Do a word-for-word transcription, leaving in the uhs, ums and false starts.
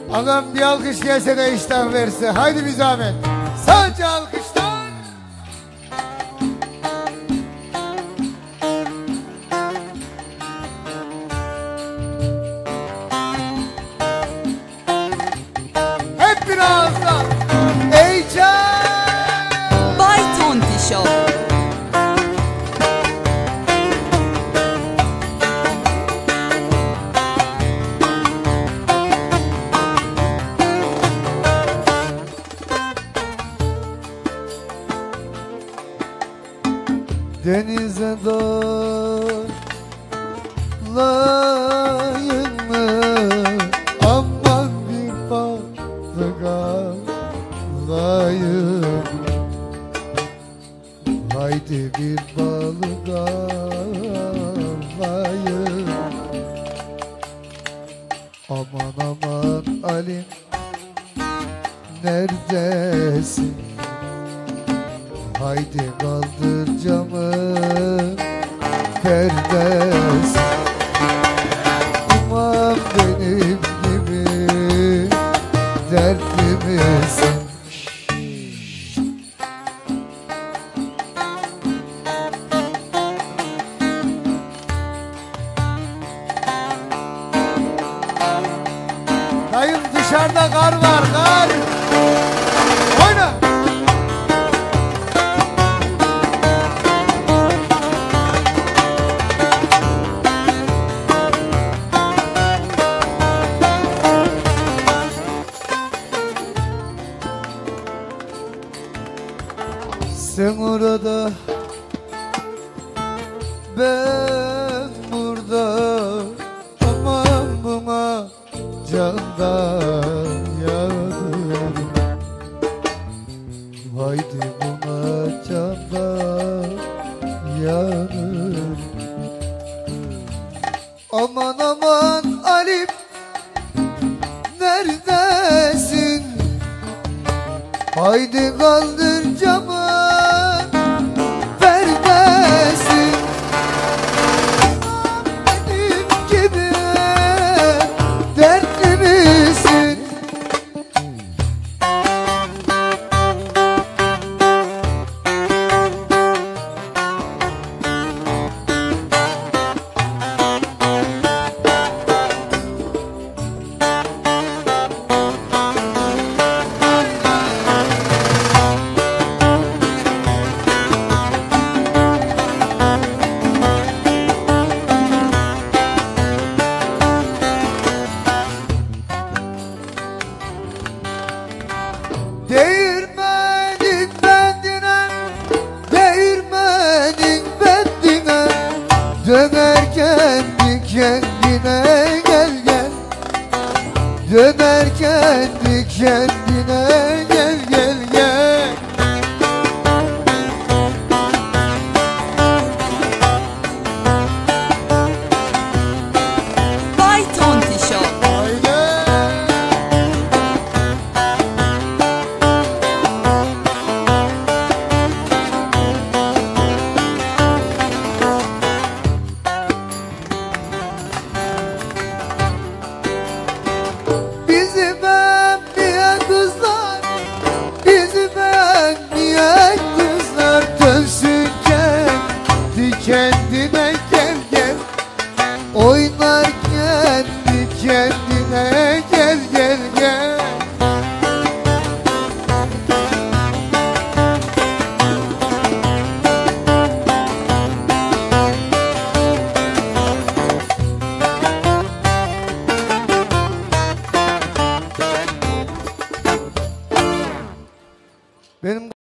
Ağam bir alkış gelse de iştah verse. Haydi bir zahmet. Sadece alkışlar. Hep bir ağızdan. Ey can. Bay Tonti Show. Denize dolayım mı? Aman bir balık alayım. Haydi bir balık alayım. Aman aman Ali, neredesin? Haydi kaldır camı perdesi. Uman benim gibi dertli misin? Dayım dışarıda kar var, kar. Oyna. Sen orada, ben burada. Aman buna candan yanıyorum. Haydi buna candan yanıyorum. Aman aman Alim, neredesin? Haydi kaldır camı perdesi. Benim gibi dertli misin? Değirmenin bendine, değirmenin bendine, döner kendi kendine gel gel. Döner kendi kendine gel gel gel. Bay Tonti Show. Bizi beğenmeyen kızlar, bizi beğenmeyen kızlar dönsün kendi kendine gel gel. Oynar kendi kendine gel gel gel. Benim